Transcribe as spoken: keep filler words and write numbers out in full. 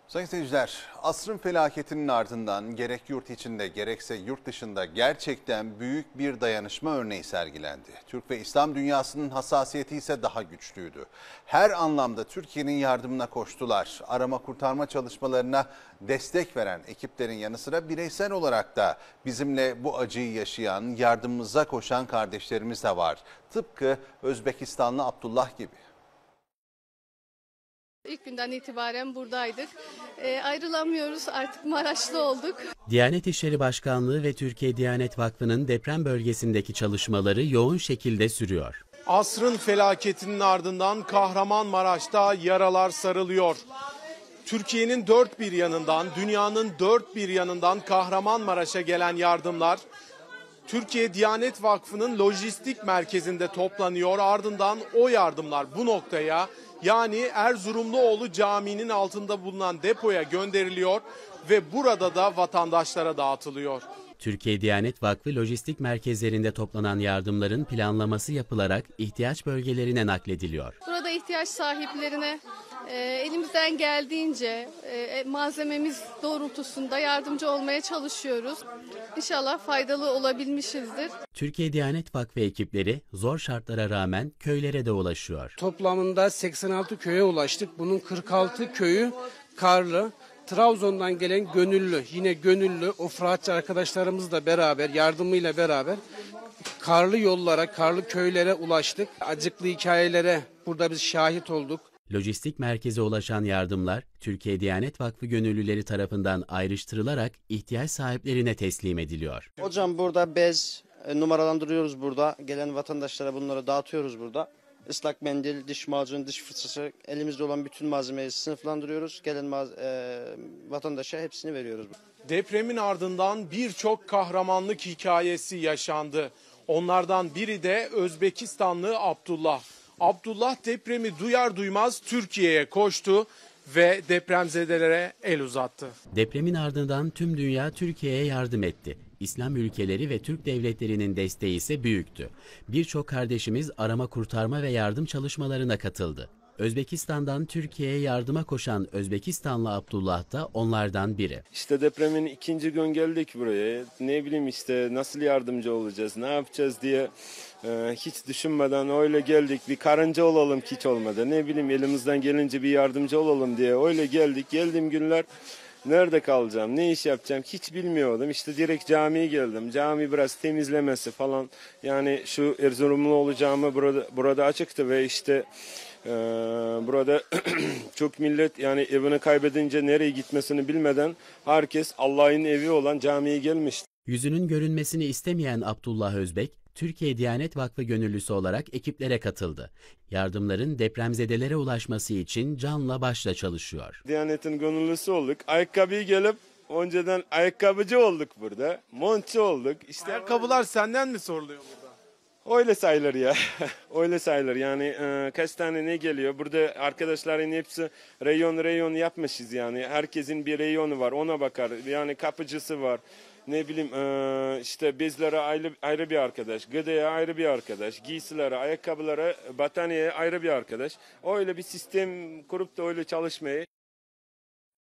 Sayın seyirciler, asrın felaketinin ardından gerek yurt içinde gerekse yurt dışında gerçekten büyük bir dayanışma örneği sergilendi. Türk ve İslam dünyasının hassasiyeti ise daha güçlüydü. Her anlamda Türkiye'nin yardımına koştular. Arama kurtarma çalışmalarına destek veren ekiplerin yanı sıra bireysel olarak da bizimle bu acıyı yaşayan, yardımımıza koşan kardeşlerimiz de var. Tıpkı Özbekistanlı Abdullah gibi. İlk günden itibaren buradaydık. E, ayrılamıyoruz, artık Maraşlı olduk. Diyanet İşleri Başkanlığı ve Türkiye Diyanet Vakfı'nın deprem bölgesindeki çalışmaları yoğun şekilde sürüyor. Asrın felaketinin ardından Kahramanmaraş'ta yaralar sarılıyor. Türkiye'nin dört bir yanından, dünyanın dört bir yanından Kahramanmaraş'a gelen yardımlar Türkiye Diyanet Vakfı'nın lojistik merkezinde toplanıyor. Ardından o yardımlar bu noktaya, yani Erzurumluoğlu Camii'nin altında bulunan depoya gönderiliyor ve burada da vatandaşlara dağıtılıyor. Türkiye Diyanet Vakfı lojistik merkezlerinde toplanan yardımların planlaması yapılarak ihtiyaç bölgelerine naklediliyor. Burada ihtiyaç sahiplerine e, elimizden geldiğince e, malzememiz doğrultusunda yardımcı olmaya çalışıyoruz. İnşallah faydalı olabilmişizdir. Türkiye Diyanet Vakfı ekipleri zor şartlara rağmen köylere de ulaşıyor. Toplamında seksen altı köye ulaştık. Bunun kırk altı köyü karlı. Trabzon'dan gelen gönüllü, yine gönüllü o Fıratçı arkadaşlarımızla beraber, yardımıyla beraber karlı yollara, karlı köylere ulaştık. Acıklı hikayelere burada biz şahit olduk. Lojistik merkeze ulaşan yardımlar Türkiye Diyanet Vakfı gönüllüleri tarafından ayrıştırılarak ihtiyaç sahiplerine teslim ediliyor. Hocam burada bez e, numaralandırıyoruz burada. Gelen vatandaşlara bunları dağıtıyoruz burada. Islak mendil, diş macunu, diş fırçası, elimizde olan bütün malzemeyi sınıflandırıyoruz. Gelen e, vatandaşa hepsini veriyoruz. Depremin ardından birçok kahramanlık hikayesi yaşandı. Onlardan biri de Özbekistanlı Abdullah. Abdullah depremi duyar duymaz Türkiye'ye koştu ve depremzedelere el uzattı. Depremin ardından tüm dünya Türkiye'ye yardım etti. İslam ülkeleri ve Türk devletlerinin desteği ise büyüktü. Birçok kardeşimiz arama kurtarma ve yardım çalışmalarına katıldı. Özbekistan'dan Türkiye'ye yardıma koşan Özbekistanlı Abdullah da onlardan biri. İşte depremin ikinci gün geldik buraya. Ne bileyim işte nasıl yardımcı olacağız, ne yapacağız diye e, hiç düşünmeden öyle geldik. Bir karınca olalım hiç olmadı. Ne bileyim elimizden gelince bir yardımcı olalım diye öyle geldik. Geldiğim günler nerede kalacağım, ne iş yapacağım hiç bilmiyordum. İşte direkt camiye geldim. Cami biraz temizlemesi falan. Yani şu Erzurumlu olacağımı burada, burada açıktı ve işte Ee, burada çok millet yani evini kaybedince nereye gitmesini bilmeden herkes Allah'ın evi olan camiye gelmişti. Yüzünün görünmesini istemeyen Abdullah Özbek, Türkiye Diyanet Vakfı gönüllüsü olarak ekiplere katıldı. Yardımların depremzedelere ulaşması için canla başla çalışıyor. Diyanet'in gönüllüsü olduk. Ayakkabıyı gelip önceden ayakkabıcı olduk burada. Montçu olduk. İşte Ayakkabılar senden mi soruluyor burada? Öyle sayılır ya. Öyle sayılır. Yani e, kaç tane ne geliyor? Burada arkadaşların hepsi reyon reyon yapmışız yani. Herkesin bir reyonu var. Ona bakar. Yani kapıcısı var. Ne bileyim e, işte bezlere ayrı, ayrı bir arkadaş. Gıdaya ayrı bir arkadaş. Giysilere, ayakkabılara, battaniyeye ayrı bir arkadaş. Öyle bir sistem kurup da öyle çalışmayı